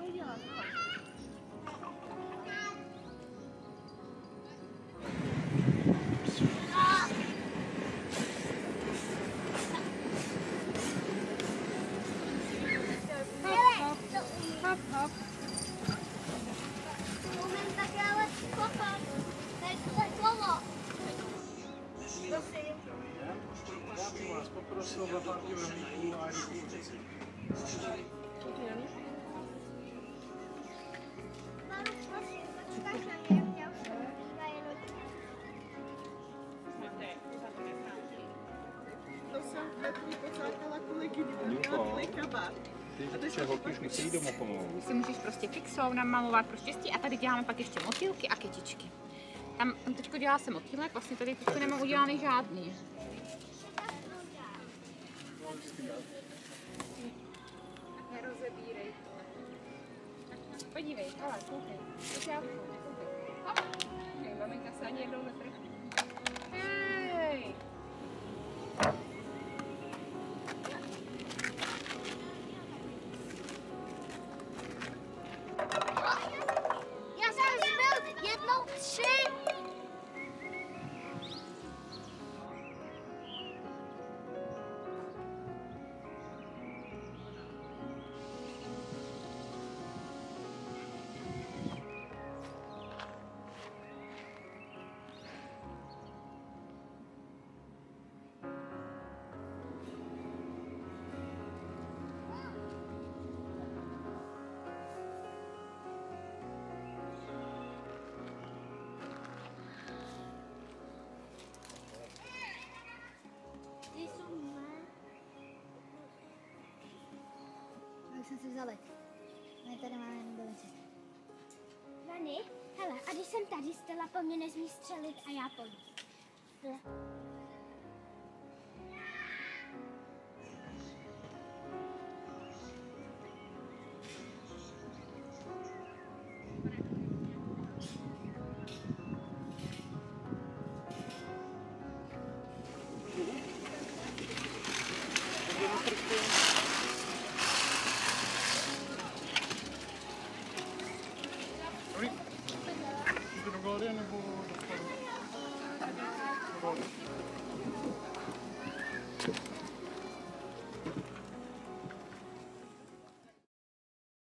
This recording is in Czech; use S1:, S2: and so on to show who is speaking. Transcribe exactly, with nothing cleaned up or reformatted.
S1: dělat, no.
S2: Hop, hop.
S1: Moment, tak já ale kopám. Takhle slovo. Prosím.
S3: Já bych vás poprosil za párky v rohlíku a rybu.
S1: Mámo, prosím, počkáš na mě, já už jsem já jenom.
S2: To jsem Petru pocátala kuliky, měla tvůj kabát.
S3: Ty holky už musí jít domů pomalu.
S4: Si můžeš prostě fixou namalovat pro štěstí a tady děláme pak ještě motýlky a kytičky. Tam, tam teďko dělá se motýlek, vlastně tady teďko nemám udělaný žádný. Nerozebírej. Podívej, ale koukej. To já koukej. Hop. Hej, maminka se ani jednou netrefí. Hej.
S1: Já jsem zbyl jednou tři.
S5: Jak jsme si vzali? My tady máme jenom dolice.
S1: Vany, hele, a když jsem tady, Stella po mně nesmí střelit a já po ní. Hle.
S3: Jde do galerie nebo do vchodu? Do galerie.